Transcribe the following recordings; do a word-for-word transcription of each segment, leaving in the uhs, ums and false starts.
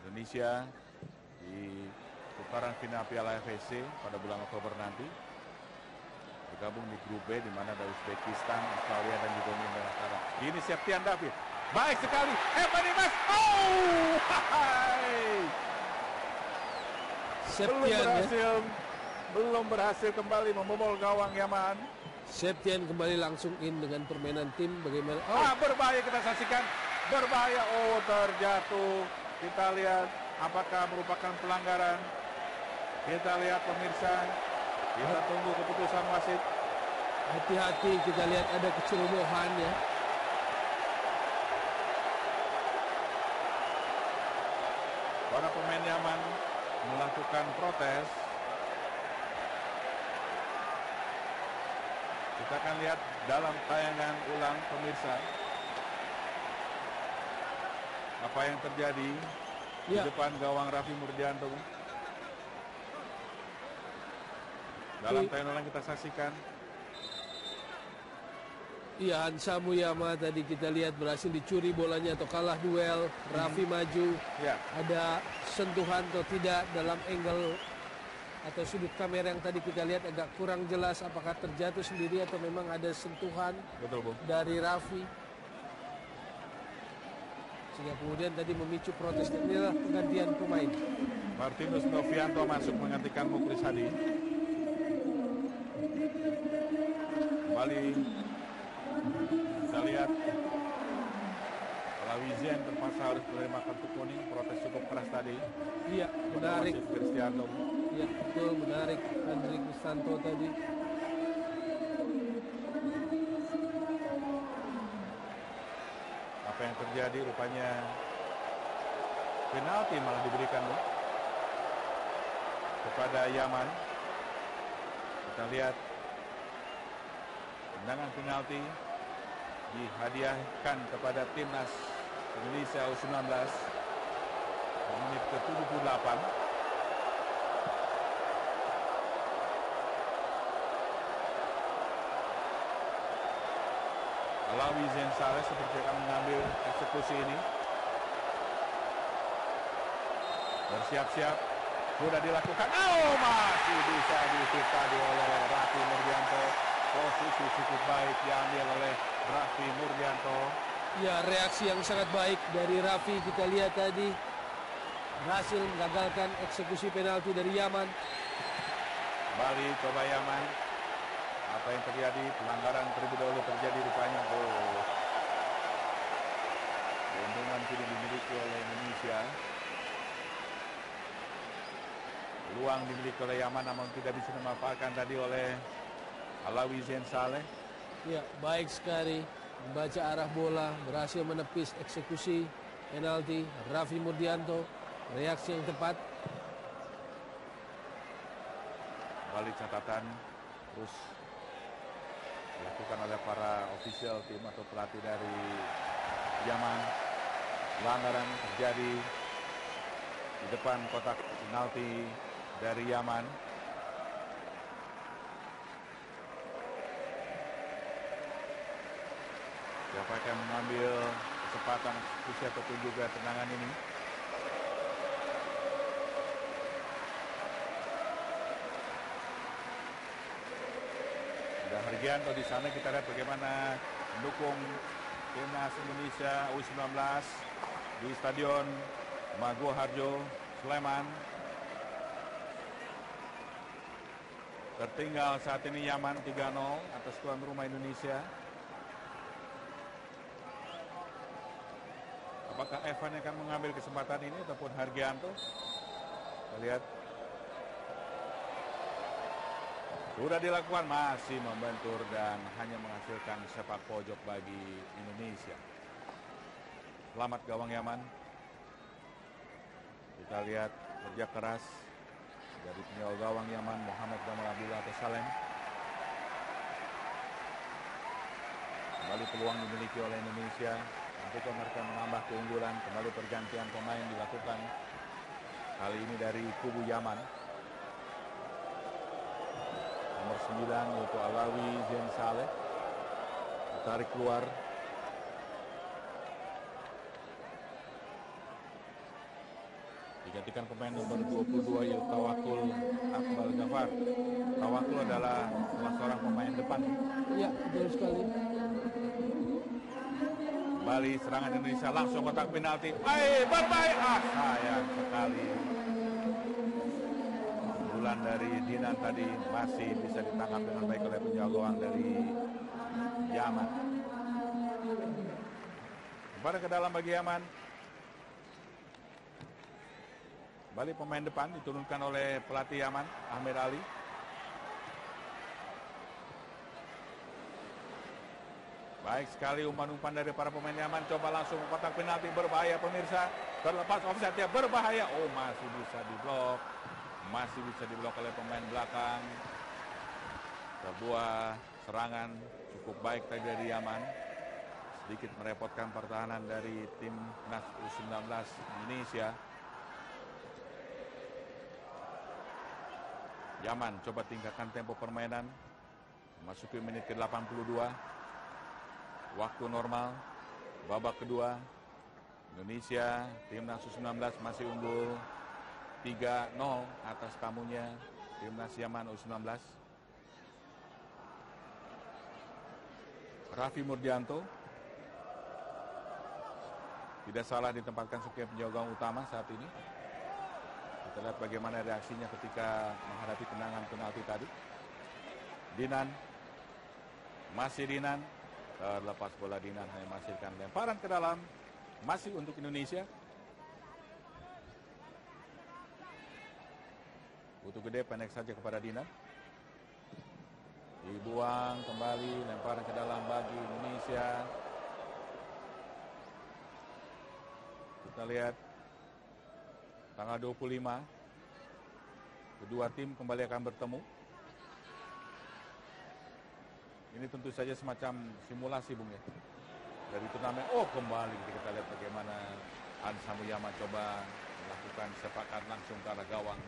Indonesia di putaran final Piala F C pada bulan Oktober nanti. Bergabung di grup B di mana ada Uzbekistan, Australia dan juga Uni Emirat Arab. Ini Septian David. Baik sekali. Evan Dimas. Oh! Hai. Septian belum berhasil ya? belum berhasil kembali membobol gawang Yaman. Septian kembali langsung in dengan permainan tim. Bagaimana? Oh, ah, berbahaya, kita saksikan. Berbahaya. Oh, terjatuh. Kita lihat apakah merupakan pelanggaran. Kita lihat pemirsa. Kita tunggu keputusan wasit. Hati-hati, kita lihat ada kecerobohan ya. Para pemain Yaman melakukan protes. Kita akan lihat dalam tayangan ulang pemirsa apa yang terjadi ya. Di depan gawang Raffi Murdianto. Dalam tayangan ulang kita saksikan. Iya, Hansa Muyama tadi kita lihat berhasil dicuri bolanya atau kalah duel. Raffi hmm. maju. Ya. Ada sentuhan atau tidak dalam angle atau sudut kamera yang tadi kita lihat agak kurang jelas apakah terjatuh sendiri atau memang ada sentuhan. Betul, Bu. Dari Raffi. Sehingga kemudian tadi memicu protes. Inilah penggantian pemain. Martinus Novianto masuk menggantikan Muklis Hadi. Kembali kita lihat Lawizian terpaksa harus menerima kartu kuning, protes cukup keras tadi. Iya, menarik. Cristiano. Iya, betul, menarik. Hendrik Susanto tadi. Apa yang terjadi rupanya penalti malah diberikan loh kepada Yaman. Kita lihat tendangan penalti dihadiahkan kepada timnas Indonesia U sembilan belas menit ke tujuh puluh delapan. Alawi Zain Saleh seperti akan mengambil eksekusi ini. Bersiap-siap, sudah dilakukan. Oh, masih bisa disiksa oleh Raffi Murdianto. Posisi cukup baik diambil oleh Raffi Murdianto. Ya, reaksi yang sangat baik dari Raffi kita lihat tadi. Berhasil menggagalkan eksekusi penalti dari Yaman. Kembali coba Yaman. Apa yang terjadi? Pelanggaran terlebih dahulu terjadi rupanya. Oh. Keuntungan kini dimiliki oleh Indonesia. Peluang dimiliki oleh Yaman namun tidak bisa dimanfaatkan tadi oleh Alawi Zain Saleh. Ya, baik sekali membaca arah bola, berhasil menepis eksekusi penalti Raffi Murdianto. Reaksi yang tepat. Kembali catatan terus dilakukan oleh para ofisial tim atau pelatih dari Yaman. Pelanggaran terjadi di depan kotak penalti dari Yaman. Siapa akan mengambil kesempatan eksekusi ataupun juga tendangan ini? Ada Hargianto di sana, kita lihat bagaimana mendukung timnas Indonesia U sembilan belas di Stadion Maguwo Harjo, Sleman. Tertinggal saat ini Yaman tiga nol atas tuan rumah Indonesia. Apakah Evan akan mengambil kesempatan ini ataupun Hargianto? Kita lihat. Sudah dilakukan, masih membentur dan hanya menghasilkan sepak pojok bagi Indonesia. Selamat gawang Yaman. Kita lihat kerja keras dari penyerang gawang Yaman Muhammad Gamal Abdullah atau Salem. Kembali peluang dimiliki oleh Indonesia. Nanti mereka menambah keunggulan. Kembali pergantian pemain dilakukan. Kali ini dari kubu Yaman. Nomor sembilan yaitu Alawi Zain Saleh. Ditarik keluar. Digantikan pemain nomor dua puluh dua yaitu Tawakul Akmal Gafar. Tawakul adalah salah seorang pemain depan. Iya, betul sekali. Kembali serangan Indonesia langsung kotak penalti. Hai, bye-bye. Ah, sayang sekali. Bulan dari Dinan tadi masih bisa ditangkap dengan baik oleh penjaga gawang dari Yaman. Kembali ke dalam bagi Yaman. Kembali pemain depan diturunkan oleh pelatih Yaman, Ahmed Ali. Baik sekali umpan-umpan dari para pemain Yaman. Coba langsung kotak penalti, berbahaya pemirsa. Terlepas offside-nya, berbahaya. Oh, masih bisa diblok. Masih bisa diblok oleh pemain belakang. Sebuah serangan cukup baik tadi dari Yaman. Sedikit merepotkan pertahanan dari tim Nas U sembilan belas Indonesia. Yaman coba tingkatkan tempo permainan. Memasuki menit ke delapan puluh dua. Waktu normal. Babak kedua. Indonesia, timnas U sembilan belas masih unggul tiga nol atas tamunya timnas Yaman U sembilan belas. Raffi Murdianto tidak salah ditempatkan sebagai penjaga gawang utama saat ini. Kita lihat bagaimana reaksinya ketika menghadapi tendangan penalti tadi. Dinan, masih Dinan, terlepas bola Dinan hanya menghasilkan lemparan ke dalam, masih untuk Indonesia. Butuh gede pendek saja kepada Dinan. Dibuang kembali, lemparan ke dalam bagi Indonesia. Kita lihat tanggal dua puluh lima kedua tim kembali akan bertemu. Ini tentu saja semacam simulasi, Bung, ya, dari turnamen. Oh, kembali kita lihat bagaimana Ansa Muyama coba melakukan sepakat langsung ke arah gawang.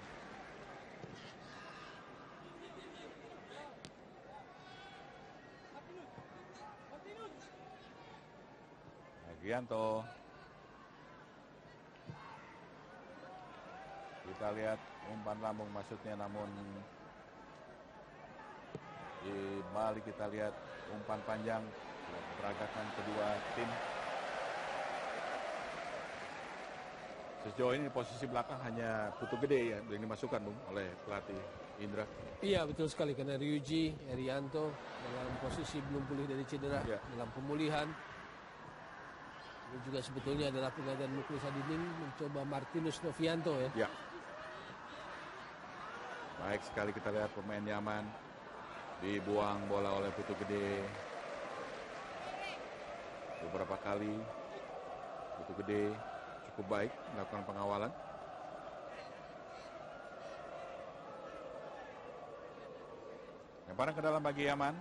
Gianto. Kita lihat umpan lambung maksudnya, namun di balik kita lihat umpan panjang peragakan kedua tim. Sejauh ini posisi belakang hanya Putu Gede ya yang dimasukkan, Bung, oleh pelatih Indra. Iya, betul sekali, karena Ryuji Herianto dalam posisi belum pulih dari cedera, ya, dalam pemulihan. Ini juga sebetulnya adalah penggantian Muklis Adining mencoba Martinus Novianto, ya. Ya. Baik sekali kita lihat pemain Yaman. Dibuang bola oleh Putu Gede. Beberapa kali Putu Gede cukup baik melakukan pengawalan. Lemparan ke dalam bagi Yaman.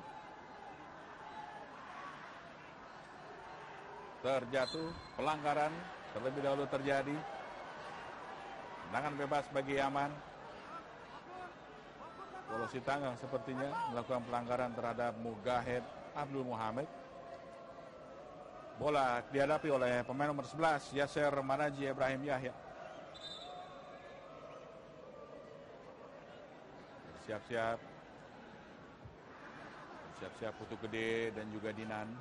Terjatuh, pelanggaran terlebih dahulu terjadi. Tendangan bebas bagi Yaman. Polosi Tanggang sepertinya melakukan pelanggaran terhadap Mugahed Abdul Muhammad. Bola dihadapi oleh pemain nomor sebelas Yasser Manaji Ibrahim Yahya. Siap-siap. Siap-siap Putu Gede dan juga Dinan.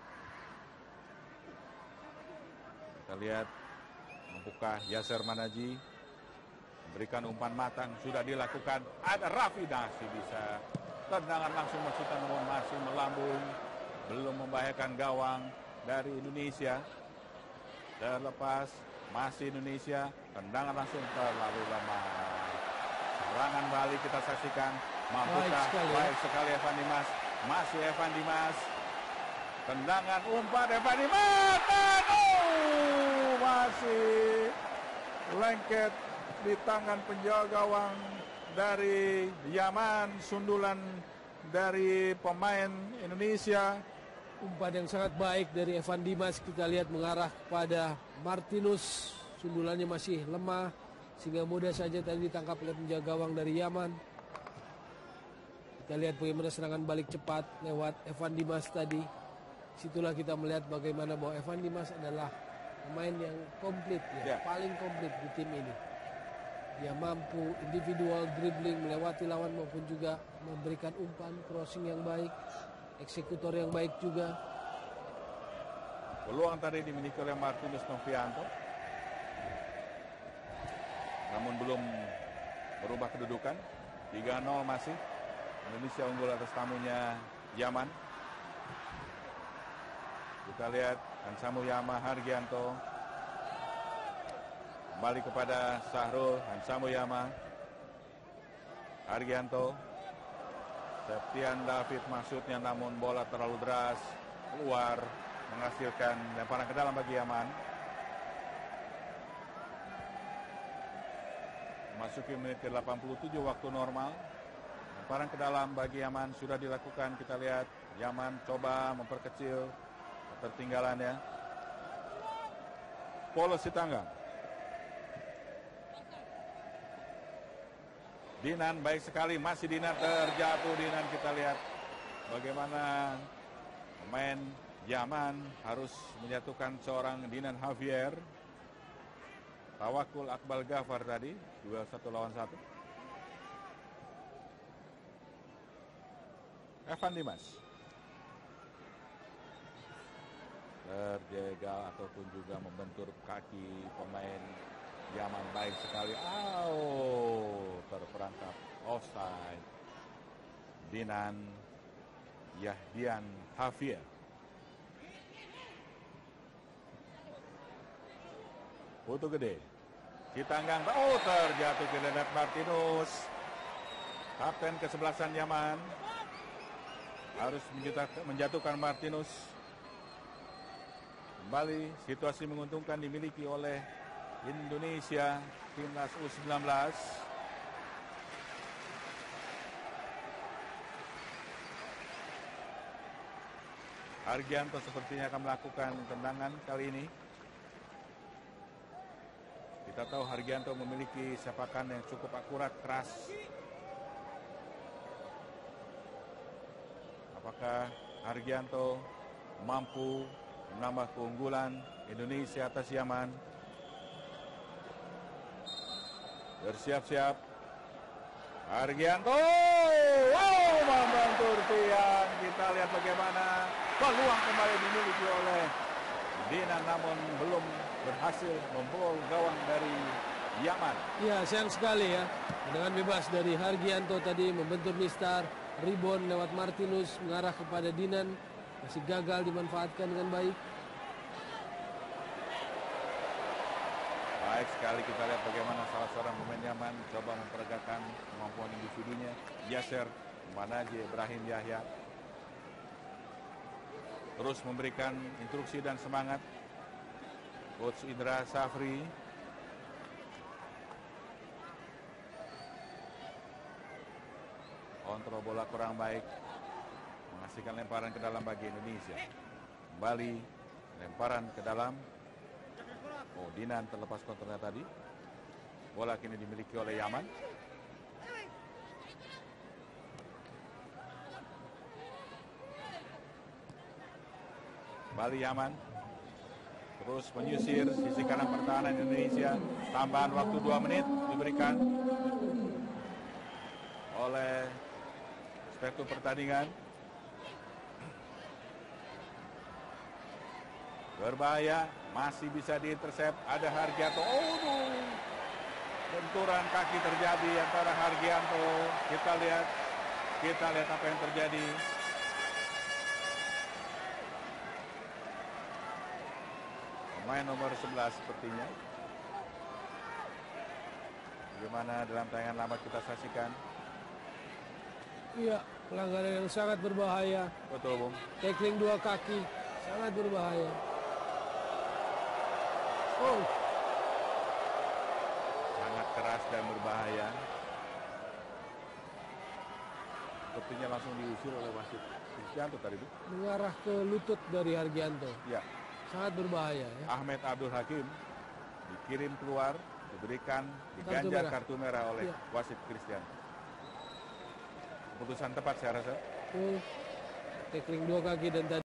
Kita lihat membuka Yasser Manaji, memberikan umpan matang, sudah dilakukan. Ada Raffi, masih bisa tendangan langsung maksudnya, namun masih melambung, belum membahayakan gawang dari Indonesia. Terlepas, masih Indonesia, tendangan langsung terlalu lama. Serangan balik kita saksikan, mampukah baik sekali, baik sekali Evan Dimas, masih Evan Dimas. Tendangan umpan Evan Dimas, dan oh, masih lengket di tangan penjaga gawang dari Yaman, sundulan dari pemain Indonesia. Umpan yang sangat baik dari Evan Dimas, kita lihat mengarah kepada Martinus. Sundulannya masih lemah sehingga mudah saja tadi ditangkap oleh penjaga gawang dari Yaman. Kita lihat bagaimana serangan balik cepat lewat Evan Dimas tadi. Situlah kita melihat bagaimana bahwa Evan Dimas adalah pemain yang komplit, ya, ya, paling komplit di tim ini. Dia mampu individual dribbling melewati lawan maupun juga memberikan umpan, crossing yang baik, eksekutor yang baik juga. Peluang tadi dimiliki oleh Martinus Novianto, namun belum merubah kedudukan. Tiga nol masih. Indonesia unggul atas tamunya Yaman. Kita lihat Hansamuyama Hargianto. Kembali kepada Sahrul. Hansamuyama Hargianto. Septian David maksudnya, namun bola terlalu deras keluar, menghasilkan lemparan ke dalam bagi Yaman. Memasuki menit ke delapan puluh tujuh waktu normal. Lemparan ke dalam bagi Yaman sudah dilakukan. Kita lihat Yaman coba memperkecil ketertinggalannya. Polo Sitanggang. Dinan baik sekali, masih Dinan terjatuh. Dinan, kita lihat bagaimana pemain Yaman harus menjatuhkan seorang Dinan Javier. Tawakul Akbal Ghaffar tadi, duel satu lawan satu. Evan Dimas terjegal ataupun juga membentur kaki pemain Yaman baik sekali. Oh, terperangkap offside. Dinan Yahdian Javier. Foto gede. Sitanggang, oh terjatuh ke Leonard Martinus. Kapten kesebelasan Yaman harus menjatuhkan Martinus. Kembali situasi menguntungkan dimiliki oleh Indonesia timnas U sembilan belas. Hargianto sepertinya akan melakukan tendangan kali ini. Kita tahu Hargianto memiliki sepakan yang cukup akurat, keras. Apakah Hargianto mampu menambah keunggulan Indonesia atas Yaman? Bersiap-siap. Hargianto, wow, membentur tiang. Kita lihat bagaimana peluang kembali dimiliki oleh Dinan, namun belum berhasil membobol gawang dari Yaman. Ya, sayang sekali ya. Dengan bebas dari Hargianto tadi membentur mistar, rebound lewat Martinus mengarah kepada Dinan, masih gagal dimanfaatkan dengan baik. Baik sekali, kita lihat bagaimana salah seorang pemain Yaman coba memperagakan kemampuan individunya, Yasser Manaji Ibrahim Yahya. Terus memberikan instruksi dan semangat Coach Indra Safri. Kontrol bola kurang baik, menghasilkan lemparan ke dalam bagi Indonesia. Kembali lemparan ke dalam. Oh, Dinan terlepas kontrolnya tadi. Bola kini dimiliki oleh Yaman. Kembali Yaman. Terus menyisir sisi kanan pertahanan Indonesia. Tambahan waktu dua menit diberikan oleh inspektur pertandingan. Berbahaya, masih bisa diintersep. Ada Hargianto. Oh, benturan kaki terjadi antara Hargianto. Kita lihat, kita lihat apa yang terjadi. Pemain nomor sebelas sepertinya. Bagaimana dalam tayangan lama kita saksikan. Iya, pelanggaran yang sangat berbahaya. Betul, Bung. Tackling dua kaki, sangat berbahaya. Oh, sangat keras dan berbahaya. Sepertinya langsung diusir oleh wasit Hargianto tadi, Bu. Mengarah ke lutut dari Hargianto. Ya. Sangat berbahaya ya. Ahmed Abdul Hakim dikirim keluar, diberikan, diganjar kartu merah, kartu merah oleh ya. Wasit Christian. Keputusan tepat saya rasa. Oh, tackling dua kaki dan tadi